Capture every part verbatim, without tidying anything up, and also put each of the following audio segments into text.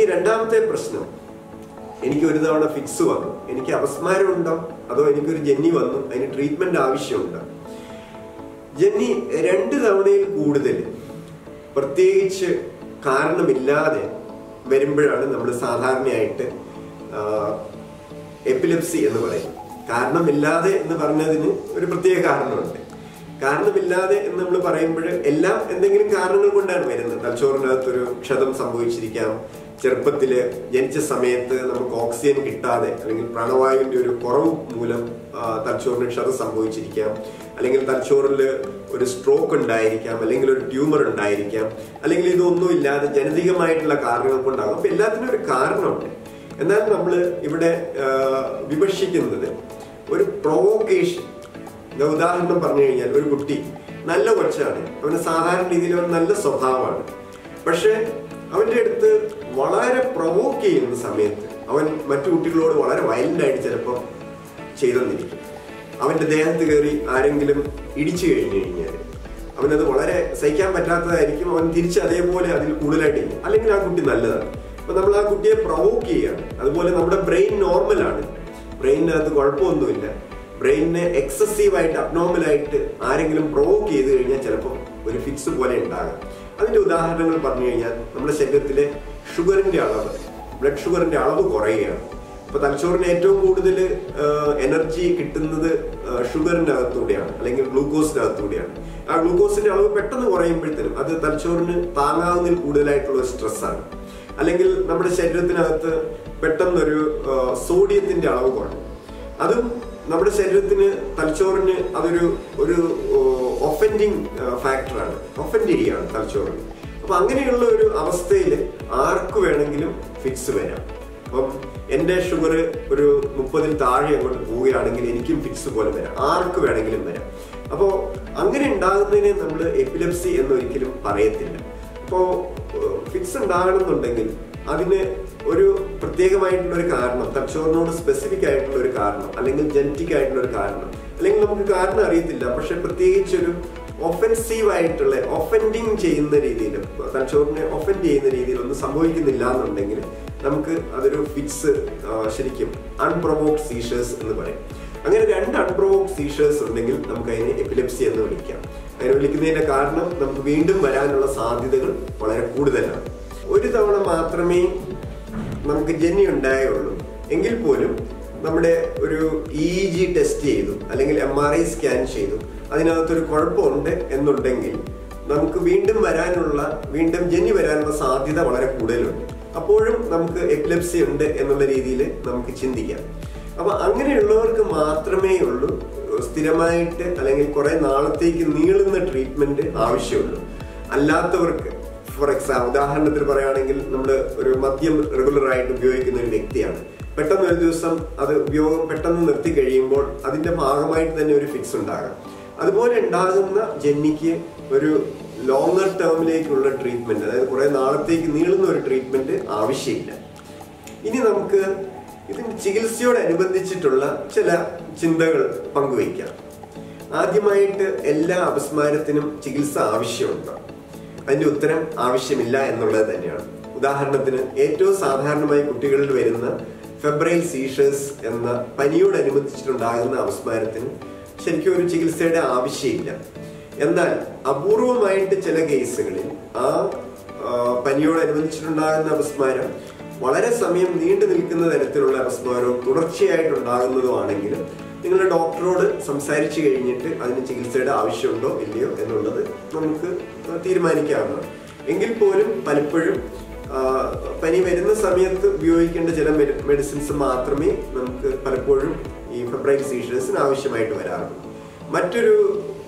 ഇനി രണ്ടാമത്തെ പ്രശ്നം, എനിക്ക് ഒരു തവണ ഫിക്സ് വന്നു, എനിക്ക് അപസ്മാരം ഉണ്ടോ അതോ എനിക്കൊരു ജന്നി വന്നു, അതിന് ട്രീറ്റ്മെന്റ് ആവശ്യമുണ്ടോ? ജന്നി രണ്ട് തവണയിൽ കൂടുതൽ പ്രത്യേകിച്ച് കാരണമില്ലാതെ വരുമ്പോഴാണ് നമ്മൾ സാധാരണയായിട്ട് എപ്പിലെപ്സി എന്ന് പറയും. കാരണമില്ലാതെ എന്ന് പറഞ്ഞതിന് ഒരു പ്രത്യേക കാരണമുണ്ട്. കാരണമില്ലാതെ എന്ന് നമ്മൾ പറയുമ്പോൾ എല്ലാം എന്തെങ്കിലും കാരണങ്ങൾ കൊണ്ടാണ് വരുന്നത്. തലച്ചോറിനകത്തൊരു ക്ഷതം സംഭവിച്ചിരിക്കാം, ചെറുപ്പത്തില് ജനിച്ച സമയത്ത് നമുക്ക് ഓക്സിജൻ കിട്ടാതെ അല്ലെങ്കിൽ പ്രാണവായുവിന്റെ ഒരു കുറവ് മൂലം തലച്ചോറിന് ക്ഷതം സംഭവിച്ചിരിക്കാം, അല്ലെങ്കിൽ തലച്ചോറിൽ ഒരു സ്ട്രോക്ക് ഉണ്ടായിരിക്കാം, അല്ലെങ്കിൽ ഒരു ട്യൂമർ ഉണ്ടായിരിക്കാം, അല്ലെങ്കിൽ ഇതൊന്നും ഇല്ലാതെ ജനിതകമായിട്ടുള്ള കാരണങ്ങൾ കൊണ്ടാകും. അപ്പൊ എല്ലാത്തിനും ഒരു കാരണമുണ്ട്. എന്നാൽ നമ്മൾ ഇവിടെ വിമർശിക്കുന്നത് ഒരു പ്രൊവോക്കേഷൻ. ഉദാഹരണം പറഞ്ഞു കഴിഞ്ഞാൽ, ഒരു കുട്ടി നല്ല കൊച്ചാണ്, അവന് സാധാരണ രീതിയിൽ അവൻ നല്ല സ്വഭാവമാണ്, പക്ഷെ അവന്റെ അടുത്ത് വളരെ പ്രൊവോക്ക് ചെയ്യുന്ന സമയത്ത് അവൻ മറ്റു കുട്ടികളോട് വളരെ വയലന്റ് ആയിട്ട് ചിലപ്പോൾ ചെയ്തെന്നിരിക്കും. അവന്റെ ദേഹത്ത് കയറി ആരെങ്കിലും ഇടിച്ചു കഴിഞ്ഞു കഴിഞ്ഞാൽ അവനത് വളരെ സഹിക്കാൻ പറ്റാത്തതായിരിക്കും. അവൻ തിരിച്ച് അതേപോലെ അതിൽ കൂടുതലായിട്ട് ചെയ്യും. അല്ലെങ്കിൽ ആ കുട്ടി നല്ലതാണ്. അപ്പൊ നമ്മൾ ആ കുട്ടിയെ പ്രൊവോക്ക് ചെയ്യാണ്. അതുപോലെ നമ്മുടെ ബ്രെയിൻ നോർമലാണ്, ബ്രെയിനകത്ത് കുഴപ്പമൊന്നുമില്ല. ബ്രെയിനിനെ എക്സസീവായിട്ട് അബ്നോർമലായിട്ട് ആരെങ്കിലും പ്രൊവോക്ക് ചെയ്ത് കഴിഞ്ഞാൽ ചിലപ്പോൾ ഒരു ഫിക്സ് പോലെ ഉണ്ടാകാം. അതിന്റെ ഉദാഹരണങ്ങൾ പറഞ്ഞു കഴിഞ്ഞാൽ, നമ്മുടെ ശരീരത്തിലെ ഷുഗറിന്റെ അളവ്, ബ്ലഡ് ഷുഗറിന്റെ അളവ് കുറയുകയാണ്. ഇപ്പൊ തലച്ചോറിന് ഏറ്റവും കൂടുതൽ എനർജി കിട്ടുന്നത് ഷുഗറിന്റെ അകത്തൂടെയാണ്, അല്ലെങ്കിൽ ഗ്ലൂക്കോസിനകത്തൂടെയാണ്. ആ ഗ്ലൂക്കോസിന്റെ അളവ് പെട്ടെന്ന് കുറയുമ്പോഴത്തേനും അത് തലച്ചോറിന് താങ്ങാവുന്നതിൽ കൂടുതലായിട്ടുള്ള സ്ട്രെസ്സാണ്. അല്ലെങ്കിൽ നമ്മുടെ ശരീരത്തിനകത്ത് പെട്ടെന്നൊരു സോഡിയത്തിന്റെ അളവ് കുറയും. അതും നമ്മുടെ ശരീരത്തിന്, തലച്ചോറിന് അതൊരു ഒരു ഒഫൻഡിങ് ഫാക്ടറാണ്, ഒഫൻഡ് ചെയ്യാണ് തലച്ചോറിന്. അപ്പൊ അങ്ങനെയുള്ള ഒരു അവസ്ഥയിൽ ആർക്ക് വേണമെങ്കിലും ഫിക്സ് വരാം. അപ്പം എൻ്റെ ഷുഗർ ഒരു മുപ്പതിൽ താഴെ അങ്ങോട്ട് പോവുകയാണെങ്കിൽ എനിക്കും ഫിക്സ് പോലെ വരാം, ആർക്ക് വേണമെങ്കിലും വരാം. അപ്പോൾ അങ്ങനെ ഉണ്ടാകുന്നതിനെ നമ്മൾ എപ്പിലെപ്സി എന്നൊരിക്കലും പറയത്തില്ല. അപ്പോൾ ഫിക്സ് ഉണ്ടാകണമെന്നുണ്ടെങ്കിൽ അതിന് ഒരു പ്രത്യേകമായിട്ടുള്ള ഒരു കാരണം, തലച്ചോറിനോട് സ്പെസിഫിക് ആയിട്ടുള്ള ഒരു കാരണം, അല്ലെങ്കിൽ ജനറ്റിക് ആയിട്ടുള്ള ഒരു കാരണം, അല്ലെങ്കിൽ നമുക്ക് കാരണം അറിയത്തില്ല, പക്ഷെ പ്രത്യേകിച്ചൊരു ഒഫൻസീവ് ആയിട്ടുള്ള ഒഫൻഡിങ് ചെയ്യുന്ന രീതിയിൽ, തലച്ചോറിനെ ഒഫൻഡ് ചെയ്യുന്ന രീതിയിൽ ഒന്നും സംഭവിക്കുന്നില്ല എന്നുണ്ടെങ്കിൽ നമുക്ക് അതൊരു ഫിക്സ്, ശരിക്കും അൺപ്രൊവോക്ഡ് സീഷേഴ്സ് എന്ന് പറയും. അങ്ങനെ രണ്ട് അൺപ്രൊവോക്ഡ് സീഷേഴ്സ് ഉണ്ടെങ്കിൽ നമുക്ക് അതിനെ എപ്പിലെപ്സി എന്ന് വിളിക്കാം. അതിനെ വിളിക്കുന്നതിന്റെ കാരണം നമുക്ക് വീണ്ടും വരാനുള്ള സാധ്യതകൾ വളരെ കൂടുതലാണ്. ഒരു തവണ മാത്രമേ നമുക്ക് ജന്നി ഉണ്ടായുള്ളൂ എങ്കിൽ പോലും നമ്മുടെ ഒരു ഇ ജി ടെസ്റ്റ് ചെയ്തു, അല്ലെങ്കിൽ എം ആർ ഐ സ്കാൻ ചെയ്തു, അതിനകത്തൊരു കുഴപ്പമുണ്ട് എന്നുണ്ടെങ്കിൽ നമുക്ക് വീണ്ടും വരാനുള്ള വീണ്ടും ജന്നി വരാനുള്ള സാധ്യത വളരെ കൂടുതലുണ്ട്. അപ്പോഴും നമുക്ക് എപ്പിലെപ്സി ഉണ്ട് എന്നുള്ള രീതിയിൽ നമുക്ക് ചിന്തിക്കാം. അപ്പൊ അങ്ങനെയുള്ളവർക്ക് മാത്രമേ ഉള്ളൂ സ്ഥിരമായിട്ട് അല്ലെങ്കിൽ കുറെ നാളത്തേക്ക് നീളുന്ന ട്രീറ്റ്മെന്റ് ആവശ്യമുള്ളൂ. അല്ലാത്തവർക്ക്, ഫോർ എക്സാമ്പിൾ ഉദാഹരണത്തിന് പറയുകയാണെങ്കിൽ, നമ്മൾ ഒരു മദ്യം റെഗുലർ ആയിട്ട് ഉപയോഗിക്കുന്ന ഒരു വ്യക്തിയാണ്. പെട്ടെന്ന് ഒരു ദിവസം അത് ഉപയോഗം പെട്ടെന്ന് നിർത്തി കഴിയുമ്പോൾ അതിന്റെ ഭാഗമായിട്ട് തന്നെ ഒരു ഫിക്സ് ഉണ്ടാകാം. അതുപോലെ ഉണ്ടാകുന്ന ജന്നിക്ക് ഒരു ലോങ്ങർ ടേമിലേക്കുള്ള ട്രീറ്റ്മെന്റ്, അതായത് കുറെ നാളത്തേക്ക് നീളുന്ന ഒരു ട്രീറ്റ്മെന്റ് ആവശ്യമില്ല. ഇനി നമുക്ക് ഇതിന്റെ ചികിത്സയോടനുബന്ധിച്ചിട്ടുള്ള ചില ചിന്തകൾ പങ്കുവയ്ക്കാം. ആദ്യമായിട്ട്, എല്ലാ അപസ്മാരത്തിനും ചികിത്സ ആവശ്യമുണ്ടോ? അതിന്റെ ഉത്തരം ആവശ്യമില്ല എന്നുള്ളത് തന്നെയാണ്. ഉദാഹരണത്തിന്, ഏറ്റവും സാധാരണമായി കുട്ടികളിൽ വരുന്ന ഫെബ്രൈൽ സീഷേഴ്സ് എന്ന പനിയോടനുബന്ധിച്ചിട്ടുണ്ടാകുന്ന അപസ്മാരത്തിന് ശരിക്കും ഒരു ചികിത്സയുടെ ആവശ്യമില്ല. എന്നാൽ അപൂർവമായിട്ട് ചില കേസുകളിൽ ആ പനിയോടനുബന്ധിച്ചിട്ടുണ്ടാകുന്ന അപസ്മാരം വളരെ സമയം നീണ്ടു നിൽക്കുന്ന തരത്തിലുള്ള അപസ്മാരവും തുടർച്ചയായിട്ടുണ്ടാകുന്നതുമാണെങ്കിൽ നിങ്ങളുടെ ഡോക്ടറോട് സംസാരിച്ചു കഴിഞ്ഞിട്ട് അതിന് ചികിത്സയുടെ ആവശ്യമുണ്ടോ ഇല്ലയോ എന്നുള്ളത് നമുക്ക് തീരുമാനിക്കാവുന്നതാണ്. എങ്കിൽ പോലും പലപ്പോഴും പനി വരുന്ന സമയത്ത് ഉപയോഗിക്കേണ്ട ചില മെഡിസിൻസ് മാത്രമേ നമുക്ക് പലപ്പോഴും ഈ ഫെബ്രൈൽ സീഷേഴ്സിന് ആവശ്യമായിട്ട് വരാറുള്ളൂ. മറ്റൊരു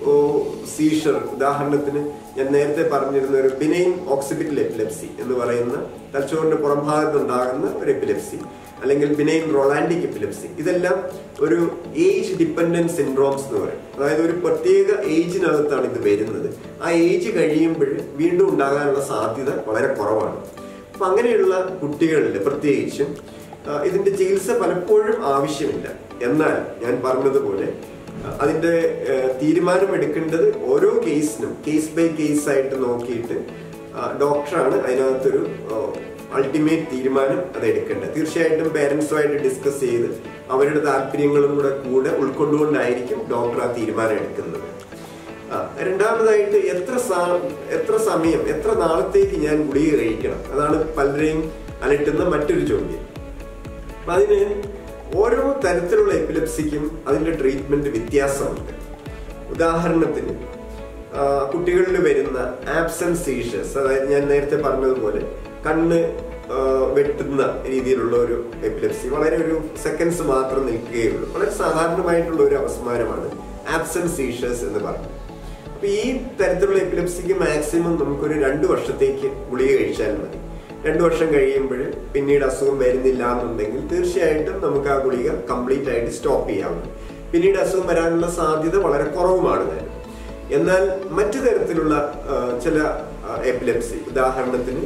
സീഷർ, ഉദാഹരണത്തിന് ഞാൻ നേരത്തെ പറഞ്ഞിരുന്ന ഒരു ബിനൈൻ ഓക്സിപിറ്റൽ എപ്പിലെപ്സി എന്ന് പറയുന്ന തലച്ചോറിന്റെ പുറം ഭാഗത്തുണ്ടാകുന്ന ഒരു എപ്പിലെപ്സി, അല്ലെങ്കിൽ ബിനൈൻ റൊളാൻഡിക് എപ്പിലെപ്സി, ഇതെല്ലാം ഒരു ഏജ് ഡിപ്പെൻഡന്റ് സിൻഡ്രോംസ് എന്ന് പറയും. അതായത് ഒരു പ്രത്യേക ഏജിനകത്താണ് ഇത് വരുന്നത്. ആ ഏജ് കഴിയുമ്പോൾ വീണ്ടും ഉണ്ടാകാനുള്ള സാധ്യത വളരെ കുറവാണ്. അപ്പൊ അങ്ങനെയുള്ള കുട്ടികളിൽ പ്രത്യേകിച്ചും ഇതിന്റെ ചികിത്സ പലപ്പോഴും ആവശ്യമില്ല. എന്നാൽ ഞാൻ പറഞ്ഞതുപോലെ അതിന്റെ തീരുമാനമെടുക്കേണ്ടത് ഓരോ കേസിനും കേസ് ബൈ കേസ് ആയിട്ട് നോക്കിയിട്ട് ഡോക്ടറാണ് അതിനകത്തൊരു അൾട്ടിമേറ്റ് തീരുമാനം അത് എടുക്കേണ്ടത്. തീർച്ചയായിട്ടും പേരൻസുമായിട്ട് ഡിസ്കസ് ചെയ്ത് അവരുടെ താല്പര്യങ്ങളും കൂടെ കൂടെ ഉൾക്കൊണ്ടുകൊണ്ടായിരിക്കും ഡോക്ടർ ആ തീരുമാനം എടുക്കുന്നത്. രണ്ടാമതായിട്ട് എത്ര എത്ര സമയം എത്ര നാളത്തേക്ക് ഞാൻ ഗുളിക കഴിക്കണം, അതാണ് പലരെയും അലട്ടുന്ന മറ്റൊരു ചോദ്യം. അപ്പൊ അതിന് ഓരോ തരത്തിലുള്ള എപ്പിലെപ്സിക്കും അതിന്റെ ട്രീറ്റ്മെന്റ് വ്യത്യാസമുണ്ട്. ഉദാഹരണത്തിന് കുട്ടികളിൽ വരുന്ന ആബ്സെന്റ് സീഷേഴ്സ്, അതായത് ഞാൻ നേരത്തെ പറഞ്ഞതുപോലെ കണ്ണ് വെട്ടുന്ന രീതിയിലുള്ള ഒരു എപ്പിലെപ്സി, വളരെ ഒരു സെക്കൻഡ്സ് മാത്രം നിൽക്കുകയുള്ളൂ, വളരെ സാധാരണമായിട്ടുള്ള ഒരു അപസ്മാരമാണ് ആബ്സെന്റ് സീഷേഴ്സ് എന്ന് പറയുന്നത്. അപ്പൊ ഈ തരത്തിലുള്ള എപ്പിലെപ്സിക്ക് മാക്സിമം നമുക്കൊരു രണ്ടു വർഷത്തേക്ക് ഗുളിക കഴിച്ചാൽ മതി. രണ്ടു വർഷം കഴിയുമ്പോൾ പിന്നീട് അസുഖം വരുന്നില്ല എന്നുണ്ടെങ്കിൽ തീർച്ചയായിട്ടും നമുക്ക് ആ ഗുളിക കംപ്ലീറ്റ് ആയിട്ട് സ്റ്റോപ്പ് ചെയ്യാവുന്നത്. പിന്നീട് അസുഖം വരാനുള്ള സാധ്യത വളരെ കുറവുമാണ്. എന്നാൽ മറ്റു തരത്തിലുള്ള ചില എപ്പിലെപ്സി, ഉദാഹരണത്തിന്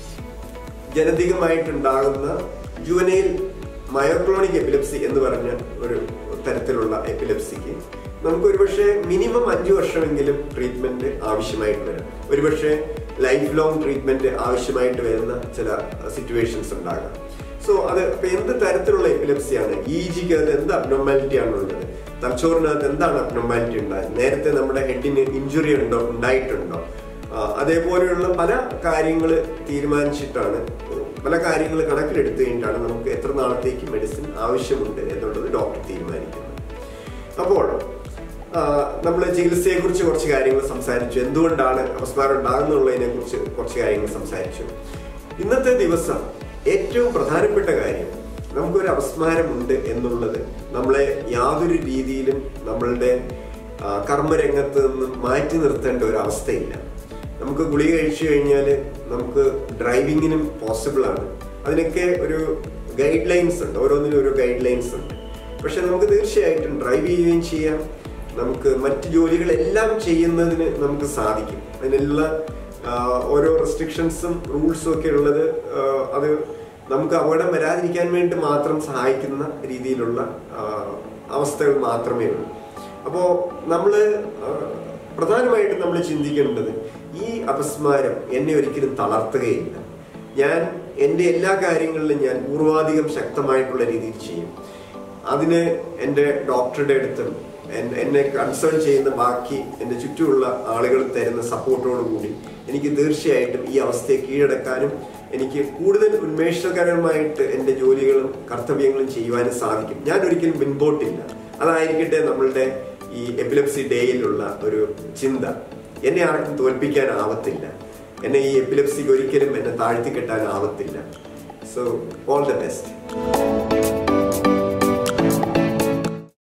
ജനിതകമായിട്ടുണ്ടാകുന്ന ജുവനൈൽ മയോക്ലോണിക് എപ്പിലെപ്സി എന്ന് പറഞ്ഞ ഒരു തരത്തിലുള്ള എപ്പിലെപ്സിക്ക് നമുക്ക് ഒരുപക്ഷെ മിനിമം അഞ്ചു വർഷമെങ്കിലും ട്രീറ്റ്മെന്റ് ആവശ്യമായിട്ട് വരും. ഒരുപക്ഷെ ലൈഫ് ലോങ് ട്രീറ്റ്മെന്റ് ആവശ്യമായിട്ട് വരുന്ന ചില സിറ്റുവേഷൻസ് ഉണ്ടാകാം. സോ അത് ഇപ്പൊ എന്ത് തരത്തിലുള്ള എപ്പിലെപ്സിയാണ്, ഇ ജിക്ക് അത് എന്ത് അബ്നോർമാലിറ്റി ആണുള്ളത്, തലച്ചോറിനകത്ത് എന്താണ് അബ്നോർമാലിറ്റി ഉണ്ടായത്, നേരത്തെ നമ്മുടെ ഹെഡിന് ഇഞ്ചുറി ഉണ്ടോ ഉണ്ടായിട്ടുണ്ടോ, അതേപോലെയുള്ള പല കാര്യങ്ങൾ തീരുമാനിച്ചിട്ടാണ്, പല കാര്യങ്ങൾ കണക്കിലെടുത്തു കഴിഞ്ഞിട്ടാണ് നമുക്ക് എത്ര നാളത്തേക്ക് മെഡിസിൻ ആവശ്യമുണ്ട് എന്നുള്ളത് ഡോക്ടർ തീരുമാനിക്കുന്നത്. അപ്പോൾ നമ്മൾ ചികിത്സയെ കുറിച്ച് കുറച്ച് കാര്യങ്ങൾ സംസാരിച്ചു, എന്തുകൊണ്ടാണ് അപസ്മാരം ഉണ്ടാകുന്നുള്ളതിനെ കുറിച്ച് കുറച്ച് കാര്യങ്ങൾ സംസാരിച്ചു. ഇന്നത്തെ ദിവസം ഏറ്റവും പ്രധാനപ്പെട്ട കാര്യം, നമുക്കൊരു അപസ്മാരമുണ്ട് എന്നുള്ളത് നമ്മളെ യാതൊരു രീതിയിലും നമ്മളുടെ കർമ്മരംഗത്ത് നിന്ന് മാറ്റി നിർത്തേണ്ട ഒരു അവസ്ഥയില്ല. നമുക്ക് ഗുളിക കഴിച്ചു കഴിഞ്ഞാൽ നമുക്ക് ഡ്രൈവിങ്ങിനും പോസിബിൾ ആണ്. അതിനൊക്കെ ഒരു ഗൈഡ് ലൈൻസ് ഉണ്ട്, ഓരോന്നിനും ഓരോ ഗൈഡ് ലൈൻസ് ഉണ്ട്. പക്ഷെ നമുക്ക് തീർച്ചയായിട്ടും ഡ്രൈവ് ചെയ്യുകയും ചെയ്യാം, നമുക്ക് മറ്റ് ജോലികളെല്ലാം ചെയ്യുന്നതിന് നമുക്ക് സാധിക്കും. അതിനുള്ള ഓരോ റെസ്ട്രിക്ഷൻസും റൂൾസും ഒക്കെ ഉള്ളത് അത് നമുക്ക് അപകടം വരാതിരിക്കാൻ വേണ്ടി മാത്രം സഹായിക്കുന്ന രീതിയിലുള്ള അവസ്ഥകൾ മാത്രമേ ഉള്ളൂ. അപ്പോൾ നമ്മൾ പ്രധാനമായിട്ടും നമ്മൾ ചിന്തിക്കേണ്ടത്, ഈ അപസ്മാരം എന്നെ ഒരിക്കലും തളർത്തുകയില്ല. ഞാൻ എൻ്റെ എല്ലാ കാര്യങ്ങളിലും ഞാൻ പൂർവാധികം ശക്തമായിട്ടുള്ള രീതിയിൽ ചെയ്യും. അതിന് എൻ്റെ ഡോക്ടറുടെ അടുത്തും എന്നെ കൺസേൺ ചെയ്യുന്ന ബാക്കി എൻ്റെ ചുറ്റുമുള്ള ആളുകൾ തരുന്ന സപ്പോർട്ടോടു കൂടി എനിക്ക് തീർച്ചയായിട്ടും ഈ അവസ്ഥയെ കീഴടക്കാനും എനിക്ക് കൂടുതൽ ഉന്മേഷകരമായിട്ട് എൻ്റെ ജോലികളും കർത്തവ്യങ്ങളും ചെയ്യുവാനും സാധിക്കും. ഞാൻ ഒരിക്കലും പിൻപോട്ടില്ല. അതായിരിക്കട്ടെ നമ്മളുടെ ഈ എപ്പിലെപ്സി ഡേയിലുള്ള ഒരു ചിന്ത. എന്നെ ആർക്കും തോൽപ്പിക്കാനാവത്തില്ല, എന്നെ ഈ എപ്പിലെപ്സിക്ക് ഒരിക്കലും എന്നെ താഴ്ത്തിക്കെട്ടാനാവത്തില്ല. So all the best.